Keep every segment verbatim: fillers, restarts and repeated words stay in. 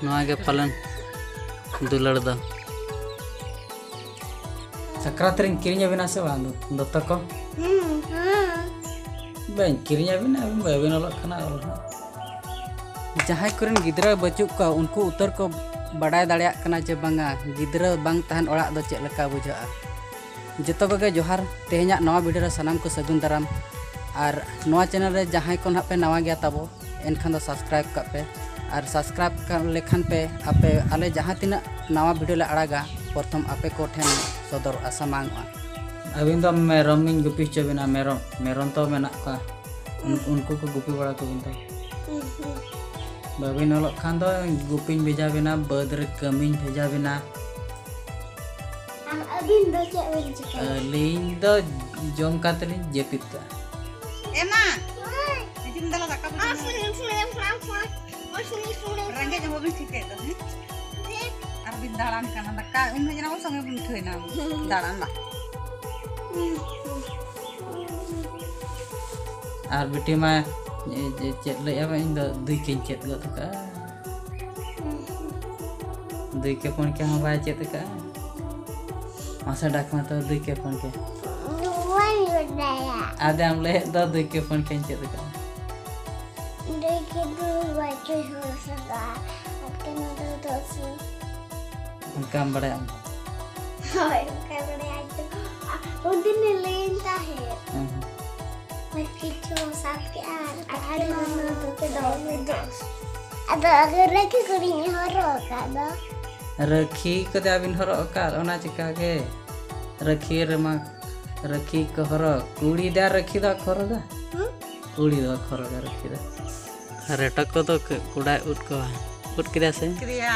नवा के पालन दुलड़ दो सक्रात रिन किरिया बिना से बांधो दत्ता को बन किरिया बिना बेबिन अलग खाना जहां कोरेन गिद्रा बचुक का उनको उत्तर को बड़ाय दाड़िया कना जे बांगा गिद्रा बांग तहन ओड़ा दो चेक लका बुझा जतो को जोहार तेहना नवा वीडियो सनाम को सगुन दाराम और नवा चैनल रे जहां को पे नवा गया तबो एनखान सब्सक्राइब का पे और सब्सक्राइब कर लेखान पे आपे आले जहां तिना नवा वीडियो ले अड़ागा प्रथम आपे को ठेन सदर आसामांग अबिन तो मेरम मिन गुपी चबिना मेरम मेरम तो मेना का उनको को गुपी बड़ा को बिन बाबिन अलग खान दो गुपिन भेजा बिना बदर कमिन भेजा बिना अबिन दो क्या बिन चिका लिंग दो जोम कातलिन जेपित का एमा जिम दला दका आ सुन सुन फ्लाम फ्लाम और सुन सुन रंगे जब भी ठीक है तो है अब बिन दाड़ान करना दका उन में जना संगे बुन थोइना दाड़ान ला और बेटी मा चेत ले अब इन दो दुई के चेत गो तका दुई के पन के हम बाय चेत का मासा डाक मा तो दुई के पन के वन गुडाया आदे हम ले दो दुई के पन के चेत का देखे दो बच्चे हो सका आपके न दो दोसी उनका बड़े हम हाय उनका बड़े आज तो उन दिन लेनता है मैं किचो साथ के आ आड़े मन तो के दो में दो अब अगर रखी करी हो रोका दो रखी कदे अबिन हरो का ओना चिका के रखी रे मा रखी को हरो कुड़ी दा रखी दा खरो दा कुड़ी दा खरो दा रखी दा रेटक को तो कुड़ा उठ को उठ किदा से क्रिया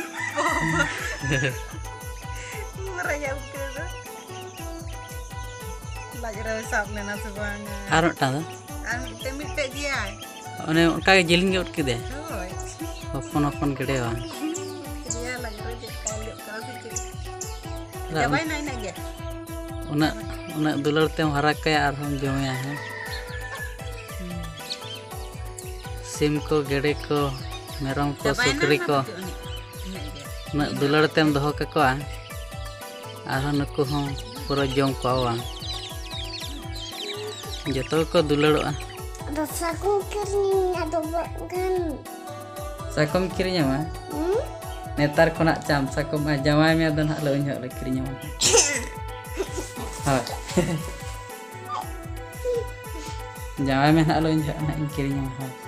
मरा या उके दो लजरा साब लेना से बांगा आर टा दो आर मिटे मिटे जिया ओने उनका के जिलिंग उठ किदे होय अपन अपन केड़े वा क्रिया लजरा जे काले करा से जबाई नहीं ना गे उना उना दुलर ते हरा के और हम जमया है सिम को गेड़े को मेरम को सुकरी को न दुलर तेम दहो के को और नुकु हम पूरा जम पावा जतो को दुलड़वा दो सकू करनी अदो बगन साकम किरिया मा नेतार कोना चाम साकम जमाय में दन हलो इन हलो किरिया मा हां जमाय में हलो इन इन किरिया मा हां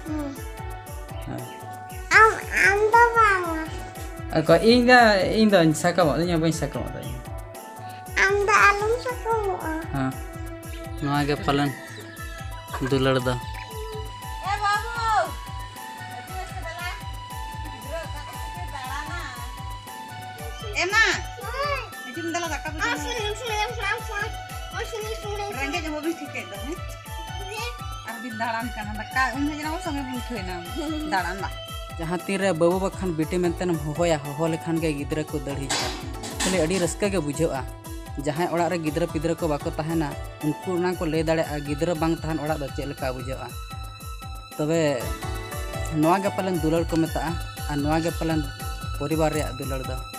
am am do bang ako inda inda sakam nya bain sakam da am do alum sakú हां नवा के पालन दुलड़ दो ए बाबू अति मस्त दला गिद्रो का के दाड़ाना एमा जिम दला दका आ बुझा सुन सुन फ्लाम फ्लाम और सुन सुन रंगे जब भी ठीक है तो है अब बिन दाड़ान करना दका उन में जना संगे बुन थोइना दाड़ान ला जहाँ तीर बाबू बखान बेटे मेनते होया हो लेखान के गिद्रा को दड़ी खाली अड़ी रस्का के बुझा जहाँ ओड़ा रे गिद्रा पिद्रा को बाको तहना उनको ना को ले दाड़े गिद्रा बांग तहन ओड़ा दो चेक लका बुझा तबे नवा के पालन दुलड़ को मेता और नवा के पालन परिवार रे दुलड़ दो।